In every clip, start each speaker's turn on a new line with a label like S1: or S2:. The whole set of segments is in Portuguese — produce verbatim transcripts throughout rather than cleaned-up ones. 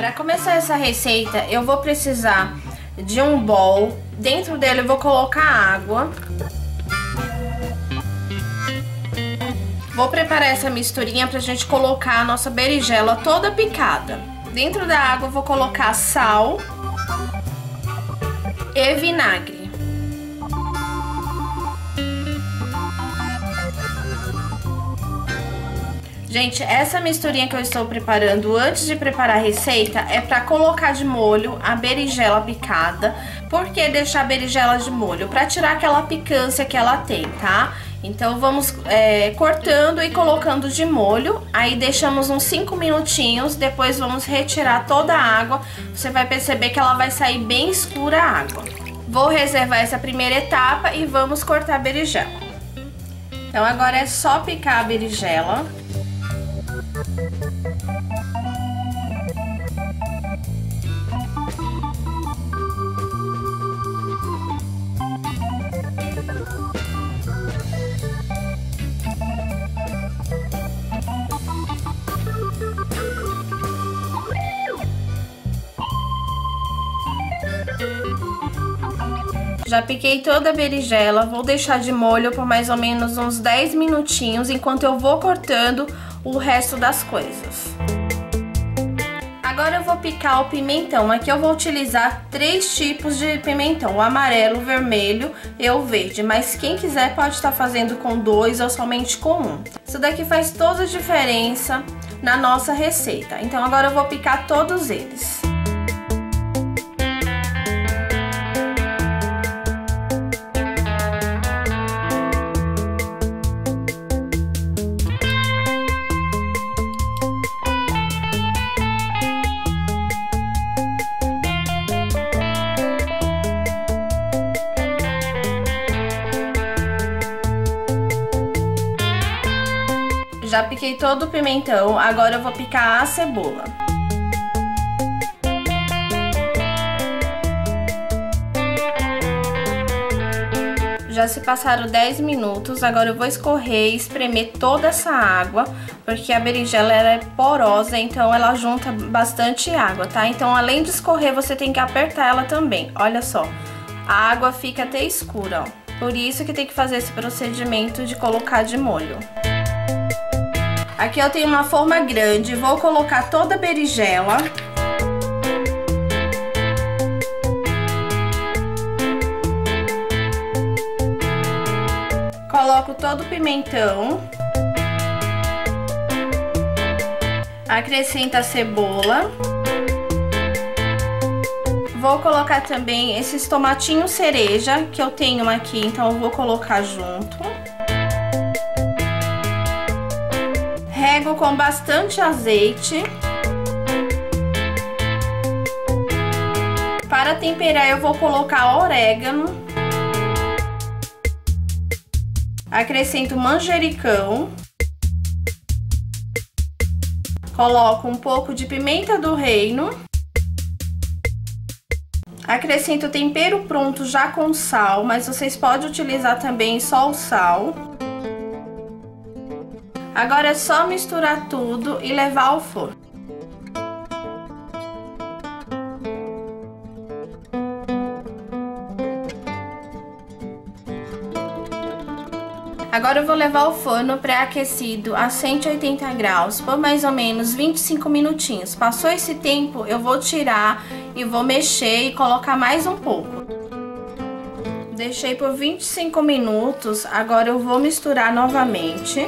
S1: Para começar essa receita, eu vou precisar de um bowl. Dentro dele eu vou colocar água. Vou preparar essa misturinha pra gente colocar a nossa berinjela toda picada. Dentro da água eu vou colocar sal e vinagre. Gente, essa misturinha que eu estou preparando antes de preparar a receita é para colocar de molho a berinjela picada. Por que deixar a berinjela de molho? Para tirar aquela picância que ela tem, tá? Então vamos é, cortando e colocando de molho. Aí deixamos uns cinco minutinhos, depois vamos retirar toda a água. Você vai perceber que ela vai sair bem escura a água. Vou reservar essa primeira etapa e vamos cortar a berinjela. Então agora é só picar a berinjela. Já piquei toda a berinjela, vou deixar de molho por mais ou menos uns dez minutinhos, enquanto eu vou cortando o resto das coisas. Agora eu vou picar o pimentão. Aqui eu vou utilizar três tipos de pimentão, o amarelo, o vermelho e o verde, mas quem quiser pode estar fazendo com dois ou somente com um. Isso daqui faz toda a diferença na nossa receita. Então agora eu vou picar todos eles. Já piquei todo o pimentão, agora eu vou picar a cebola. Já se passaram dez minutos, agora eu vou escorrer e espremer toda essa água, porque a berinjela ela é porosa, então ela junta bastante água, tá? Então além de escorrer, você tem que apertar ela também, olha só. A água fica até escura, ó. Por isso que tem que fazer esse procedimento de colocar de molho. Aqui eu tenho uma forma grande, vou colocar toda a berinjela. Coloco todo o pimentão. Acrescento a cebola. Vou colocar também esses tomatinhos cereja que eu tenho aqui, então eu vou colocar junto. Rego com bastante azeite. Para temperar eu vou colocar orégano. Acrescento manjericão. Coloco um pouco de pimenta do reino. Acrescento o tempero pronto já com sal, mas vocês podem utilizar também só o sal. Agora é só misturar tudo e levar ao forno. Agora eu vou levar ao forno pré-aquecido a cento e oitenta graus por mais ou menos vinte e cinco minutinhos. Passou esse tempo, eu vou tirar e vou mexer e colocar mais um pouco. Deixei por vinte e cinco minutos, agora eu vou misturar novamente.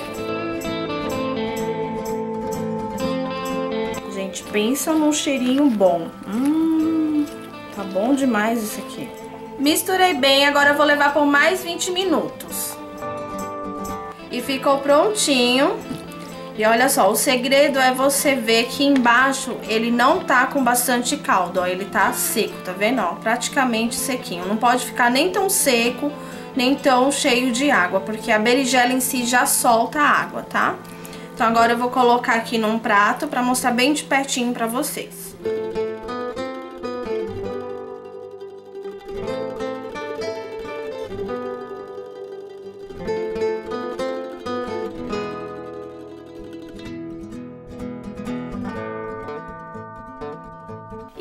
S1: Gente, pensa num cheirinho bom. Hum, tá bom demais isso aqui. Misturei bem, agora eu vou levar por mais vinte minutos. E ficou prontinho. E olha só, o segredo é você ver que embaixo ele não tá com bastante caldo, ó, ele tá seco, tá vendo, ó, praticamente sequinho. Não pode ficar nem tão seco, nem tão cheio de água, porque a berinjela em si já solta a água, tá? Então agora eu vou colocar aqui num prato pra mostrar bem de pertinho pra vocês.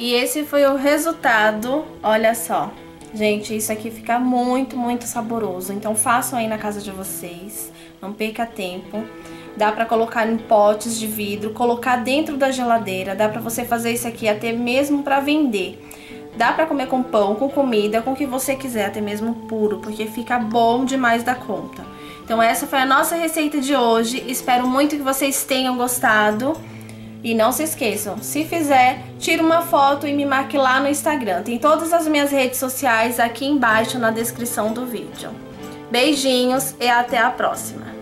S1: E esse foi o resultado, olha só. Gente, isso aqui fica muito, muito saboroso. Então façam aí na casa de vocês, não perca tempo. Dá pra colocar em potes de vidro, colocar dentro da geladeira. Dá pra você fazer isso aqui até mesmo pra vender. Dá pra comer com pão, com comida, com o que você quiser, até mesmo puro, porque fica bom demais da conta. Então essa foi a nossa receita de hoje. Espero muito que vocês tenham gostado. E não se esqueçam, se fizer, tira uma foto e me marque lá no Instagram. Tem todas as minhas redes sociais aqui embaixo na descrição do vídeo. Beijinhos e até a próxima!